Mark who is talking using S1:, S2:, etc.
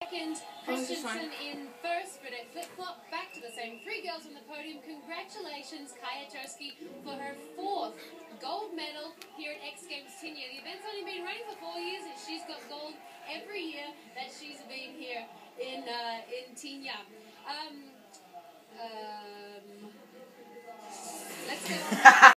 S1: second, Christensen in first, but a flip-flop back to the same. 3 girls on the podium. Congratulations, Kaya Turski, for her 4th gold medal here at X Games 10 year. The event's only been running for 4 years, and she's got gold every year that she's been here in Tinya. Let's go.